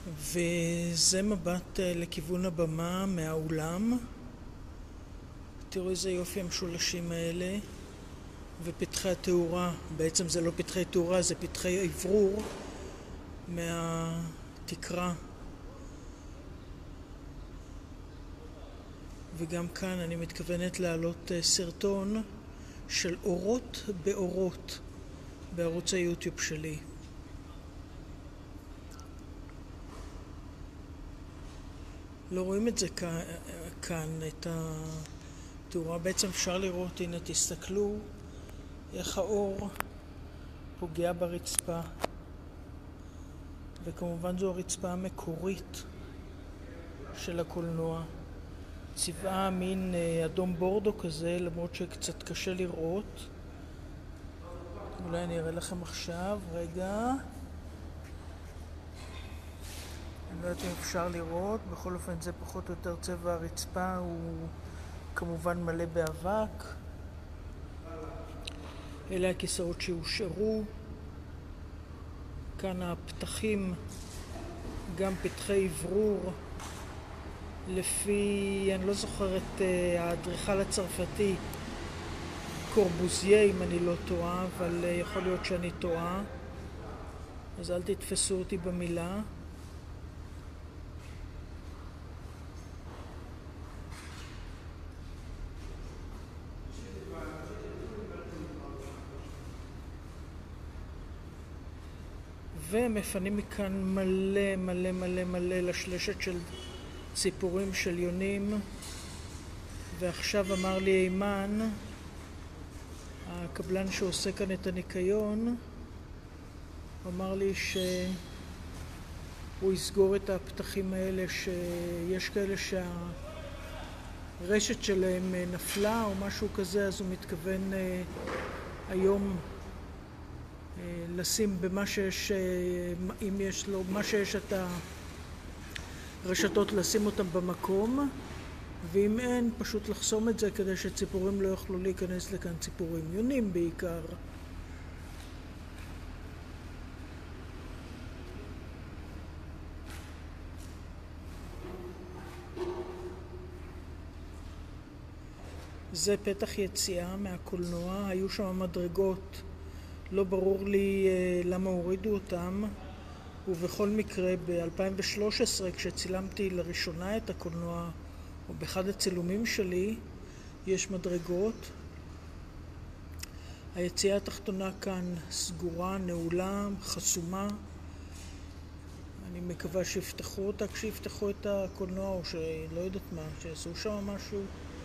וזה מבט לכיוון הבמה מהאולם. תראו איזה יופי המשולשים האלה. ופתחי התאורה, בעצם זה לא פתחי תאורה, זה פתחי אוורור מהתקרה. וגם כאן אני מתכוונת להעלות סרטון של אורות באורות בערוץ היוטיוב שלי. לא רואים את זה כאן, את התאורה. בעצם אפשר לראות, הנה תסתכלו איך האור פוגע ברצפה. וכמובן זו הרצפה המקורית של הקולנוע. צבעה מין אדום בורדו כזה, למרות שקצת קשה לראות. אולי אני אראה לכם עכשיו, רגע. אני לא יודעת אם אפשר לראות, בכל אופן זה פחות או יותר צבע הרצפה, הוא כמובן מלא באבק. אלה הכיסאות שהושארו. כאן הפתחים, גם פתחי אוורור. לפי, אני לא זוכרת, האדריכל הצרפתי, קורבוזיה אם אני לא טועה, אבל יכול להיות שאני טועה. אז אל תתפסו אותי במילה. ומפנים מכאן מלא מלא מלא מלא לשלשת של ציפורים של יונים. ועכשיו אמר לי אימן, הקבלן שעושה כאן את הניקיון, אמר לי שהוא יסגור את הפתחים האלה, שיש כאלה שהרשת שלהם נפלה או משהו כזה, אז הוא מתכוון היום לשים במה שיש, אם יש לו, מה שיש את הרשתות, לשים אותם במקום, ואם אין, פשוט לחסום את זה כדי שציפורים לא יוכלו להיכנס לכאן, ציפורים, יונים בעיקר. זה פתח יציאה מהקולנוע, היו שם מדרגות, לא ברור לי למה הורידו אותם, ובכל מקרה ב-2013 כשצילמתי לראשונה את הקולנוע, או באחד הצילומים שלי, יש מדרגות. היציאה התחתונה כאן סגורה, נעולה, חסומה. אני מקווה שיפתחו אותה כשיפתחו את הקולנוע, או שלא יודעת מה, שיעשו שם משהו.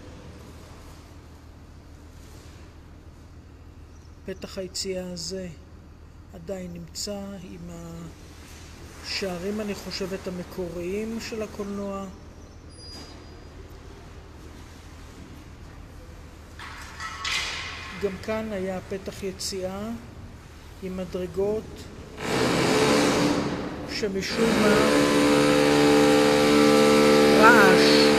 פתח היציאה הזה עדיין נמצא עם השערים, אני חושבת, המקוריים של הקולנוע. גם כאן היה פתח יציאה עם מדרגות שמשום מה רעש